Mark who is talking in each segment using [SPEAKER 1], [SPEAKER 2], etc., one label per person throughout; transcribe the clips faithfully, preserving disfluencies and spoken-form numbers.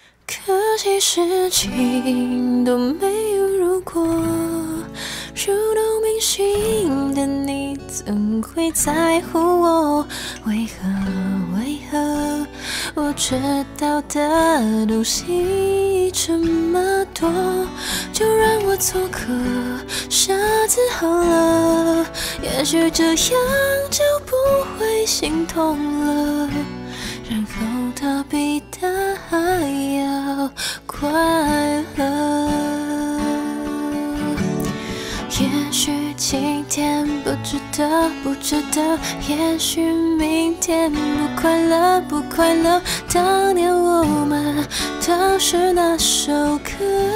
[SPEAKER 1] 可惜事情都没有如果，如同明星的你怎会在乎我？为何为何我知道的东西这么多，就让我做个傻子好了，也许这样就不会心痛了。然后他比他还要快乐。也许今天不值得，不值得，也许明天不快乐，不快乐。当年我们当时那首歌，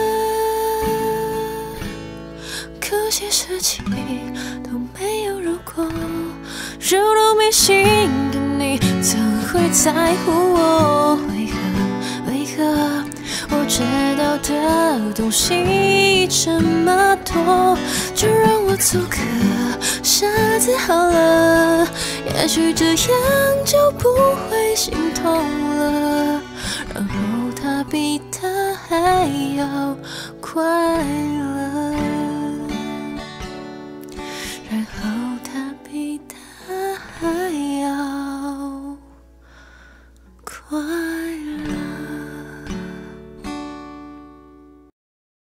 [SPEAKER 1] 可惜事情都没有如果，如同迷信的你怎会在乎我？为何为何我知道的东西这么多，就让我做个傻子好了，也许这样就不会心痛了。然后他比他还要快乐。